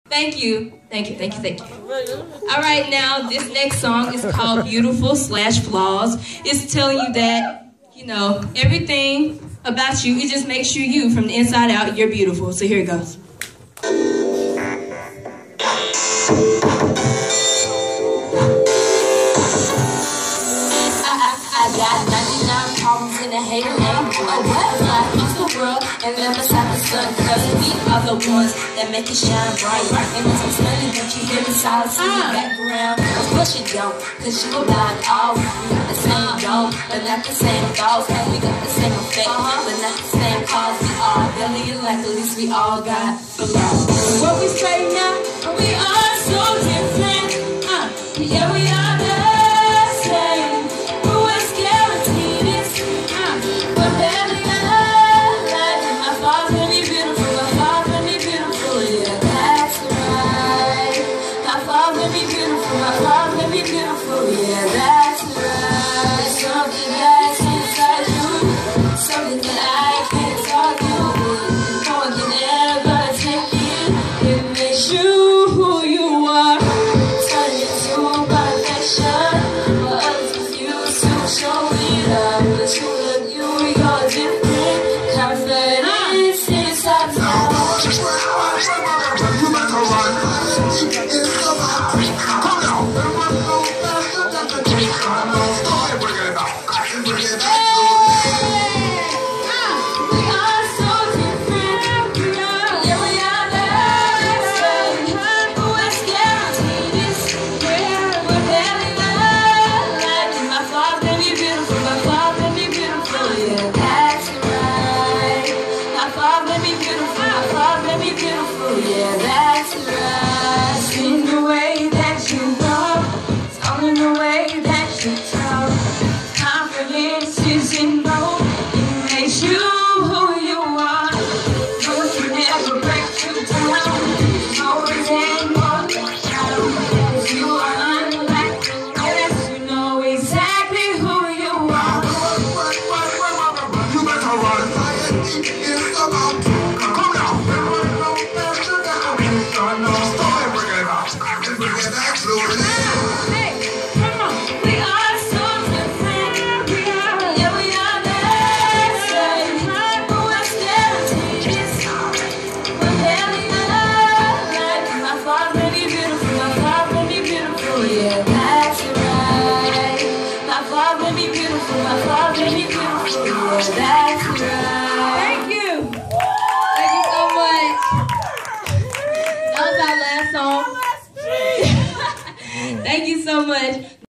Thank you. Thank you, thank you, thank you. All right, now, this next song is called Beautiful/Flaws. It's telling you that, you know, everything about you, it just makes you you from the inside out. You're beautiful. So here it goes. I got 99 problems in a hater name. Oh, what? Fly across the world and never stop the sun. Cause we are the ones that make it shine bright. And it's so stunning that you hear the silence in the background. Of course you don't, cause you are blind off. We got the same dome, but not the same thoughts. We got the same effect, but not the same cause. We all belly alike, at least we all got flaws. What we say now, we are so different. Yeah, we are the same. Thank you so much.